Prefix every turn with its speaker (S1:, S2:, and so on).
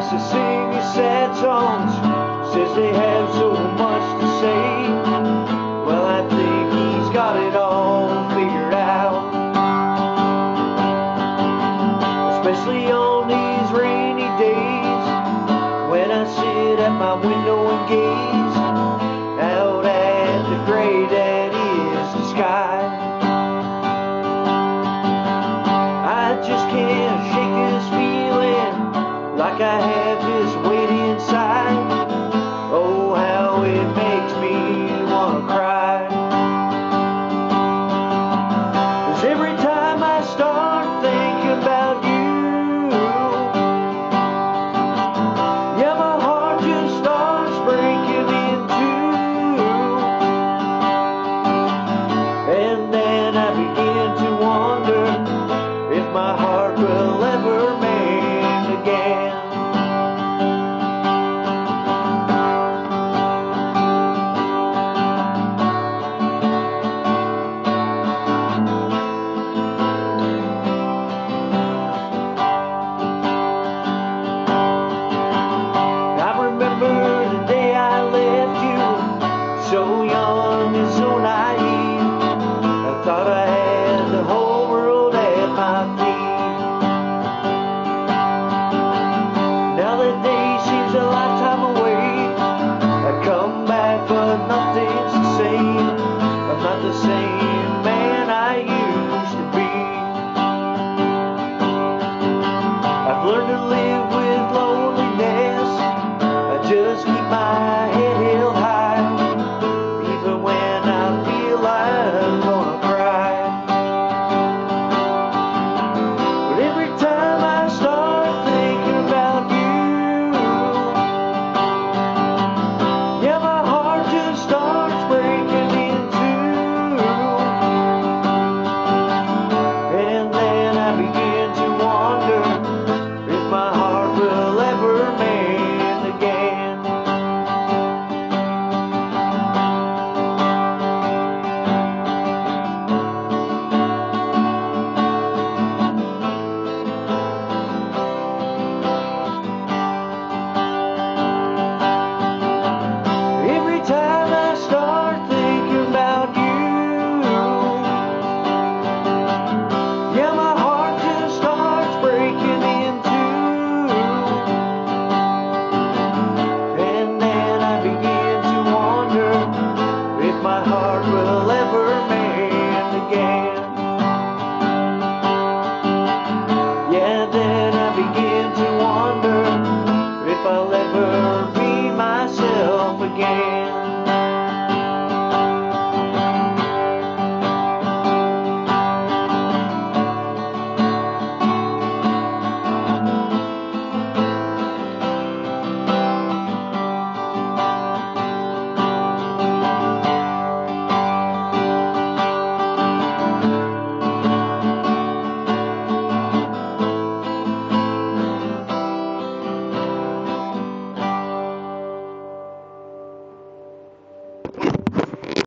S1: to sing his sad songs, says they have so much to say. Well, I think he's got it all figured out, especially on these rainy days when I sit at my window and gaze out at the gray that is the sky. I just can't shake this feeling like I have this weight inside. Oh, how it makes me want to cry. 'Cause every time I start thinking about you, yeah, my heart just starts breaking in two. And then I begin to wonder if my heart will ever mend again. I remember the day I left you, so young and so naive. I thought I had the whole world at my feet. Now that day seems a lifetime away. I come back but nothing's the same. I'm not the same man I used to be. I've learned to live